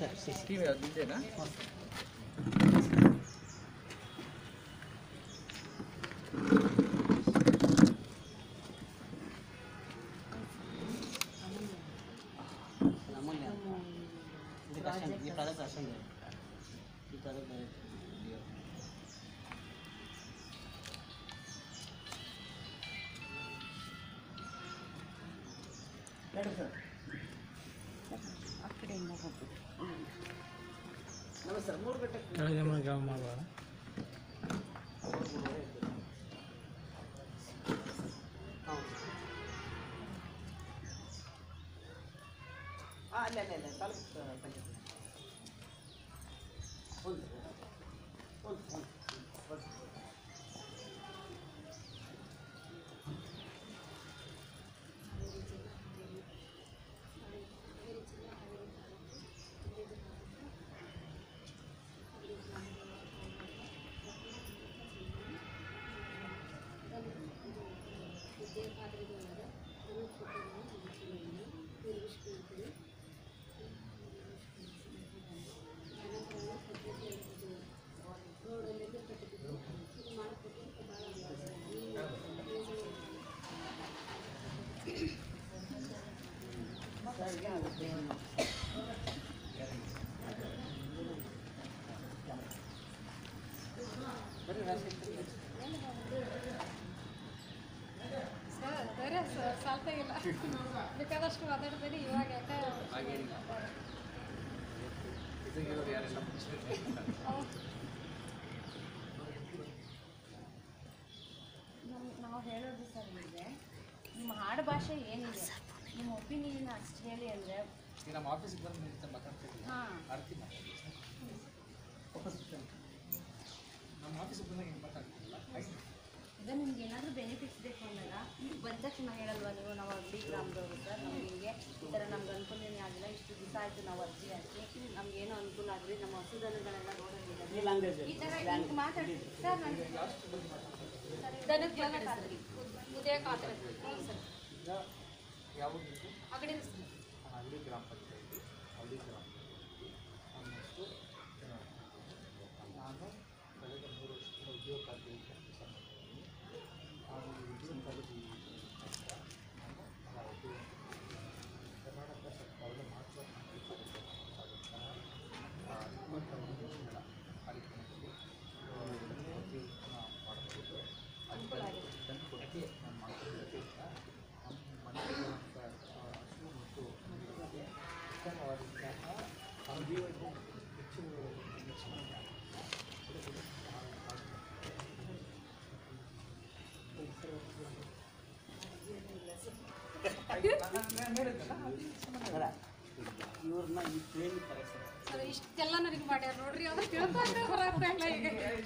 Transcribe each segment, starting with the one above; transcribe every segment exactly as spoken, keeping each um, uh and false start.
Sir C C team ಯಾವ್ದು ನಿಂದೇನಾ? ಅಮೂಲ್ಯ ಇದು ಕಷ್ಟ ಈ ಪ್ರಾಜೆಕ್ಟ್ ಅಷ್ಟೊಂದು ಈ ಪ್ರಾಜೆಕ್ಟ್ ಬೇಡ ಸರ್ ಆ ಕಡೆಯಿಂದ ಹೋಗ್ಬೋದು. ನಮಸ್ತೆ ಮೂರು ಗಂಟೆ ಮಾಡಬೇಡ ಅಲ್ಲ ಅಲ್ಲ ಅಲ್ಲ ತಾಲೂಕು ಪಂಚಾಯತ್ ಒಂದು ಒಂದು ಒಂದು ಸಾಲ್ತಾ ಇಲ್ಲ ಬೇಕಾದಷ್ಟು ಮಾತಾಡ್ತೀನಿ ಇವಾಗ ಯಾಕೆ ನಾವು ಹೇಳೋದು ಸರ್ ನಿಮಗೆ ನಿಮ್ಮ ಹಾಡು ಭಾಷೆ ಏನಿದೆ ನಿಮ್ಮ ಒಪಿನಿಯನ್ ಅಷ್ಟು ಹೇಳಿ ಅಂದರೆ ನಮ್ಮ ಆಫೀಸಿಗೆ ಬಂದು ಮಾತಾಡ್ತೀವಿ. ಹಾಂ ಆರ್ತಿ ನಮ್ಮ ಆಫೀಸಿಗೆ ಬಂದಾಗ ಹಿಂಗೆ ಮಾತಾಡ್ತಿಲ್ಲ. ಈಗ ನಿಮ್ಗೆ ಏನಾದರೂ ಬೆನಿಫಿಟ್ಸ್ ಬೇಕು ಅಂದಾಗ ಈಗ ಬಂದ ತಕ್ಷಣ ಹೇಳಲ್ವಾ ನೀವು ನಾವು ಅಗ್ಡಿ ಗ್ರಾಮದವರು ಸರ್ ನಮ್ಗೆ ಹಿಂಗೆ ಈ ಥರ ನಮ್ಗೆ ಅನುಕೂಲನೇ ಆಗಿಲ್ಲ ಇಷ್ಟು ದಿವಸ ಆಯಿತು ನಾವು ಅರ್ಜಿ ಹಾಕಿ ನಮಗೇನೋ ಅನುಕೂಲ ಆಗಲಿ ನಮ್ಮ ಹಸುದನಗಳೆಲ್ಲ ನೋಡೋದಿಲ್ಲ ಈ ಥರ ಹಿಂಗೆ ಮಾತಾಡಿ ಸರ್ ನಾನು ದನಗಳ ಖಾತ್ರಿ ಉದಯ ಖಾತ್ರಿ ಹ್ಞೂ ಸರ್ ಯಾವುದು ಅಗಡಿ ಹಳ್ಳಿ ಗ್ರಾಮ ಪಂಚಾಯತಿ ಹಳ್ಳಿ ಗ್ರಾಮ ಅನ್ನಷ್ಟು ನಾನು ಕಳೆದ ಮೂರು ವರ್ಷದಿಂದ ಉದ್ಯೋಗ ಖಾತೆ ಕೆಲಸ ಮಾಡ್ತಿದ್ದೀನಿ. ಹಾಗೂ ಉದ್ಯೋಗ ಖಾತೆ ನಾನು ಕರ್ನಾಟಕ ಸರ್ಕಾರದ ಮಹತ್ವ ಇಪ್ಪತ್ತೊಂದು ವರ್ಷಗಳ ಕಾರ್ಯಕ್ರಮದಲ್ಲಿ ಮಾಡಬಹುದು. ಅದು ತಂದು ಕೊಡಕ್ಕೆ ನಾನು ಮಾಡ್ತಿರೋದ್ರಿಂದ ನಮ್ಮ ಮನೆಯಲ್ಲಿರುವಂಥ ಹಸು ಮತ್ತು ಮನೆಗಳಿಗೆ ಉತ್ತಮವಾದಂತಹ ಅನುಭವ ಹೆಚ್ಚು ಇವ್ರನ್ನ ಈ ಟ್ರೈನ್ ಕರೆಕ್ಟ್ ಸರ್ ಇಷ್ಟೆಲ್ಲ ನನಗೆ ಮಾಡ್ಯಾರ ನೋಡ್ರಿ ಅವ್ರು ತಿಳ್ಕೊಂಡ್ರೆ ಬರತ್ತ ಇಲ್ಲ ಈಗ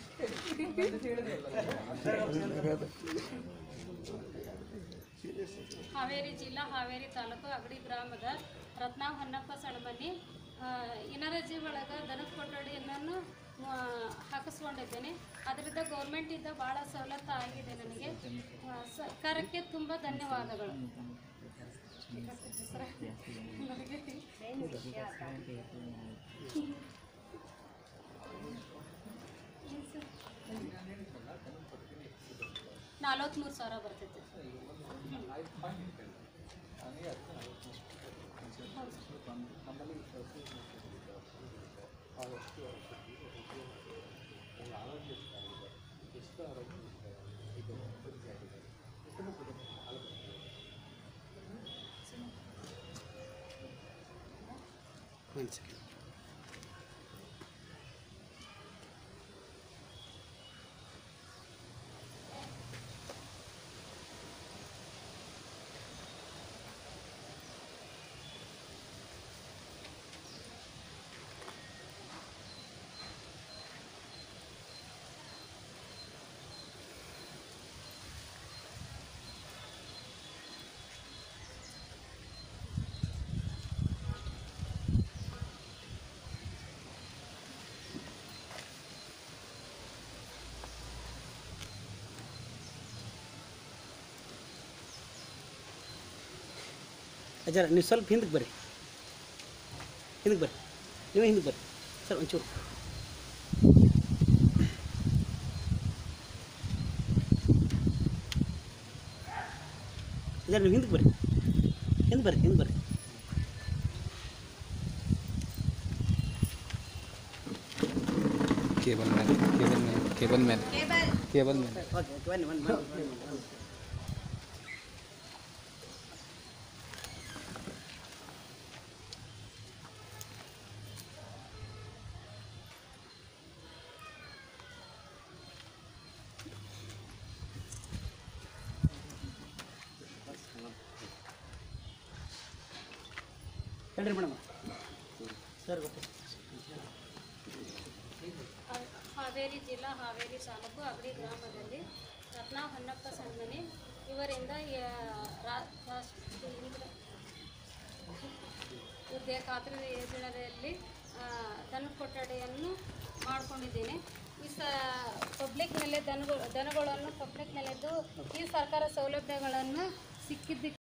ಹಾವೇರಿ ಜಿಲ್ಲಾ ಹಾವೇರಿ ತಾಲೂಕು ಅಗಡಿ ಗ್ರಾಮದ ರತ್ನಾವ್ ಹೊನ್ನಪ್ಪ ಸಣಮನಿ ಇನರಜಿ ಒಳಗೆ ದನದ ಕೊಠಡಿಯನ್ನು ಹಾಕಿಸ್ಕೊಂಡಿದ್ದೇನೆ. ಅದರಿಂದ ಗೌರ್ಮೆಂಟಿಂದ ಭಾಳ ಸವಲತ್ತು ಆಗಿದೆ ನನಗೆ. ಸರ್ಕಾರಕ್ಕೆ ತುಂಬ ಧನ್ಯವಾದಗಳು. ನಲ್ವತ್ತ್ಮೂರು ಸಾವಿರ ಬರ್ತೈತೆ. ನಮ್ಮಲ್ಲಿ ಆರೋಗ್ಯ ಎಷ್ಟು ಆರೋಗ್ಯ ಇದು ಒಂದು ಸೆಕೆಂಡ್ ಅಜ್ಜಾರ ನೀವು ಸ್ವಲ್ಪ ಹಿಂದಕ್ಕೆ ಬರ್ರಿ ಹಿಂದಕ್ಕೆ ಬರ್ರಿ ನೀವೇ ಹಿಂದೆ ಬರ್ರಿ ಸರ್ ಒಂಚೂರು. ಇದರ ನೀವು ಹಿಂದಕ್ಕೆ ಬರ್ರಿ, ಹಿಂದೆ ಬರ್ರಿ, ಹಿಂದೆ ಬರ್ರಿ. Cable man cable man cable man cable man okay okay ಬನ್ನಿ ಬನ್ನಿ ಬನ್ನಿ ಬನ್ನಿ. ಹೇಳ್ರಿ ಮೇಡಮ್ ಸರ್ ಗೊತ್ತು. ಹಾವೇರಿ ಜಿಲ್ಲಾ ಹಾವೇರಿ ತಾಲೂಕು ಅಗಡಿ ಗ್ರಾಮದಲ್ಲಿ ರತ್ನ ಹೊನ್ನಪ್ಪ ಸಣ್ಮನಿ ಇವರಿಂದ ಹುದ್ದೆ ಖಾತ್ರಿ ಯೋಜನೆಯಲ್ಲಿ ದನ ಕೊಠಡಿಯನ್ನು ಮಾಡಿಕೊಂಡಿದ್ದೇನೆ. ಈ ಸ ಪಬ್ಲಿಕ್ನಲ್ಲೇ ದನಗಳು ದನಗಳನ್ನು ಪಬ್ಲಿಕ್ನಲ್ಲಿದ್ದು ಈ ಸರ್ಕಾರ ಸೌಲಭ್ಯಗಳನ್ನು ಸಿಕ್ಕಿದ್ದಕ್ಕೆ